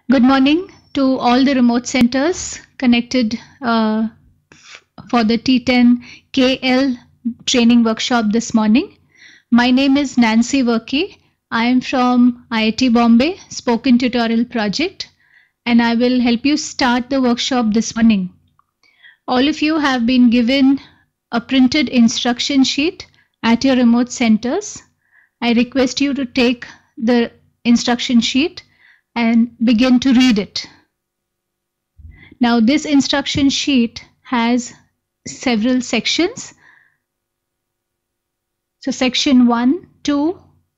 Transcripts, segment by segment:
Good morning to all the remote centers connected for the T10 KL training workshop this morning. My name is Nancy Workey. I am from IIT Bombay Spoken Tutorial Project, and I will help you start the workshop this morning. All of you have been given a printed instruction sheet at your remote centers. I request you to take the instruction sheet and begin to read it. Now, this instruction sheet has several sections. So section 1, 2,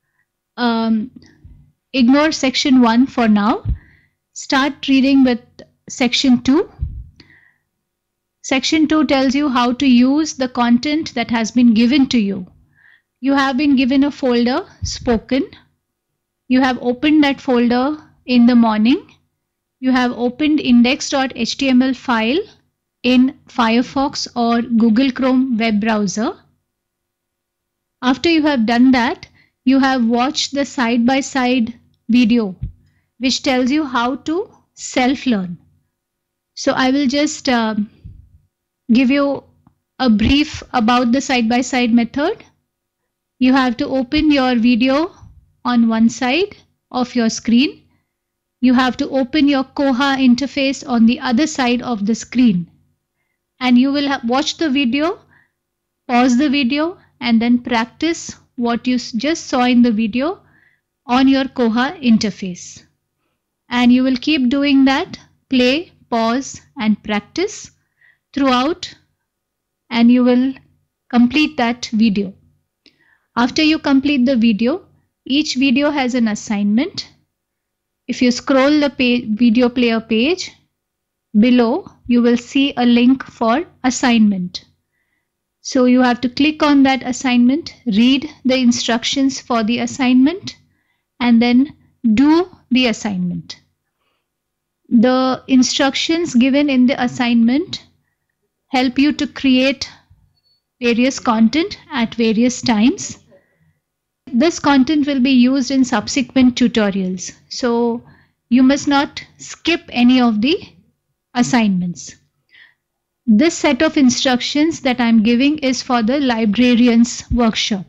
ignore section 1 for now. Start reading with section 2. Section 2 tells you how to use the content that has been given to you. You have been given a folder, Spoken. You have opened that folder in the morning. You have opened index.html file in Firefox or Google Chrome web browser. After you have done that, you have watched the side-by-side video which tells you how to self-learn. So I will just give you a brief about the side-by-side method. You have to open your video on one side of your screen. You have to open your Koha interface on the other side of the screen. And you will watch the video, pause the video, and then practice what you just saw in the video on your Koha interface. And you will keep doing that, play, pause, and practice throughout, and you will complete that video. After you complete the video, each video has an assignment. If you scroll the video player page, below you will see a link for assignment. So you have to click on that assignment, read the instructions for the assignment, and then do the assignment. The instructions given in the assignment help you to create various content at various times. This content will be used in subsequent tutorials, so you must not skip any of the assignments. This set of instructions that I am giving is for the librarians workshop.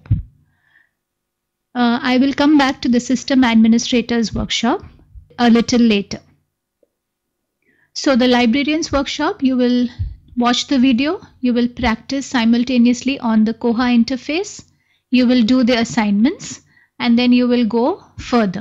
I will come back to the system administrators workshop a little later. So the librarians workshop, you will watch the video, you will practice simultaneously on the Koha interface. You will do the assignments, and then you will go further.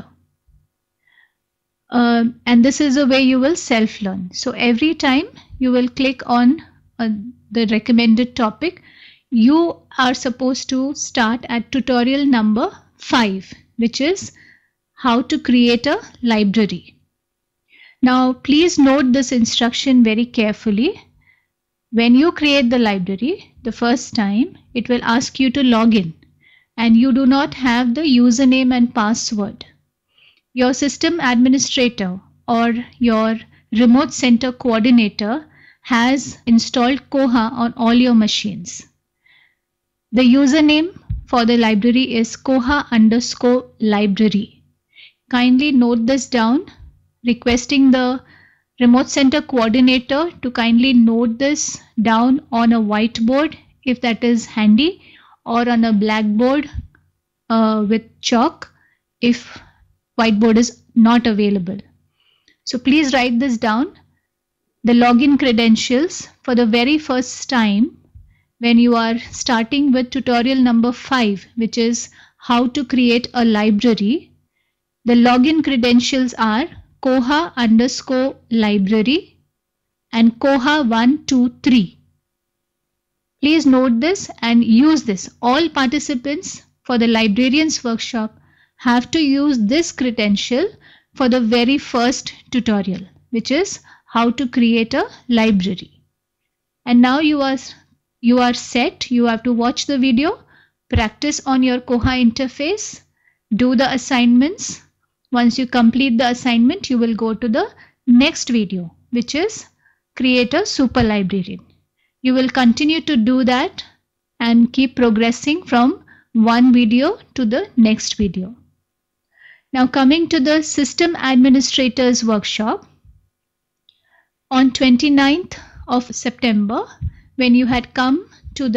And this is the way you will self-learn. So every time you will click on the recommended topic, you are supposed to start at tutorial number 5, which is how to create a library. Now, please note this instruction very carefully. When you create the library the first time, it will ask you to log in. And you do not have the username and password. Your system administrator or your remote center coordinator has installed Koha on all your machines. The username for the library is Koha_library. Kindly note this down, requesting the remote center coordinator to kindly note this down on a whiteboard if that is handy, or on a blackboard with chalk if whiteboard is not available. So please write this down. The login credentials for the very first time when you are starting with tutorial number 5, which is how to create a library. The login credentials are Koha_library and Koha123. Please note this and use this. All participants for the librarians workshop have to use this credential for the very first tutorial, which is how to create a library. And now you are set. You have to watch the video, practice on your Koha interface, do the assignments. Once you complete the assignment, you will go to the next video, which is create a super librarian. You will continue to do that and keep progressing from one video to the next video. Now coming to the System Administrators Workshop, on 29th of September, when you had come to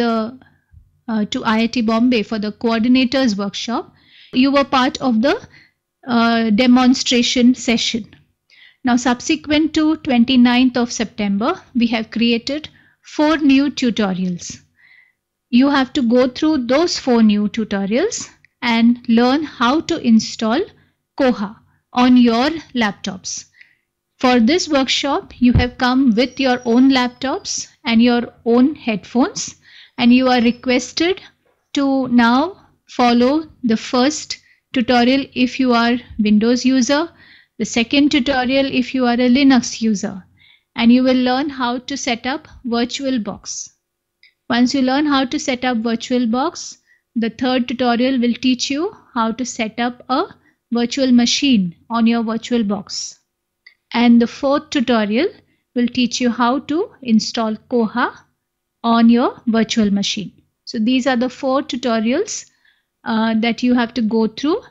to IIT Bombay for the Coordinators Workshop, you were part of the demonstration session. Now subsequent to 29th of September, we have created 4 new tutorials. You have to go through those 4 new tutorials and learn how to install Koha on your laptops. For this workshop, you have come with your own laptops and your own headphones, and you are requested to now follow the first tutorial if you are Windows user, the second tutorial if you are a Linux user, and you will learn how to set up VirtualBox. Once you learn how to set up VirtualBox, the third tutorial will teach you how to set up a virtual machine on your VirtualBox. And the fourth tutorial will teach you how to install Koha on your virtual machine. So these are the 4 tutorials that you have to go through,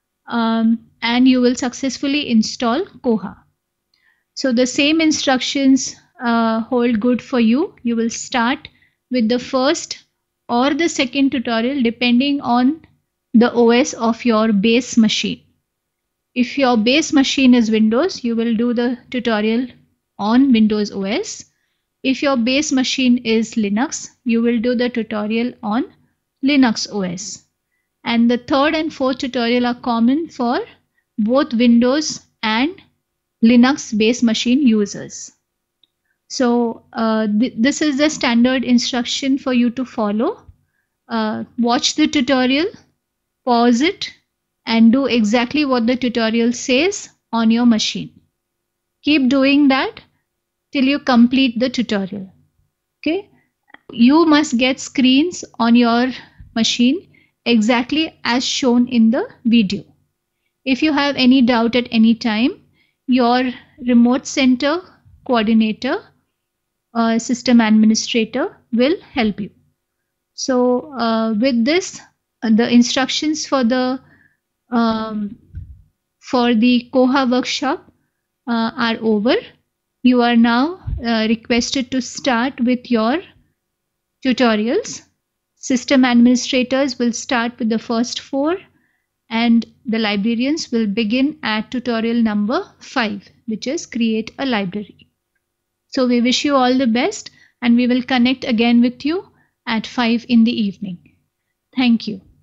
and you will successfully install Koha. So the same instructions hold good for you. You will start with the first or the second tutorial depending on the OS of your base machine. If your base machine is Windows, you will do the tutorial on Windows OS. If your base machine is Linux, you will do the tutorial on Linux OS. And the third and fourth tutorial are common for both Windows and Linux base machine users. So this is the standard instruction for you to follow. Watch the tutorial, pause it, and do exactly what the tutorial says on your machine. Keep doing that till you complete the tutorial. Okay? You must get screens on your machine exactly as shown in the video. If you have any doubt at any time, your remote center coordinator or system administrator will help you. So with this, the instructions for the Koha workshop are over. You are now requested to start with your tutorials. System administrators will start with the first 4, and the librarians will begin at tutorial number 5, which is create a library. So we wish you all the best, and we will connect again with you at 5 in the evening. Thank you.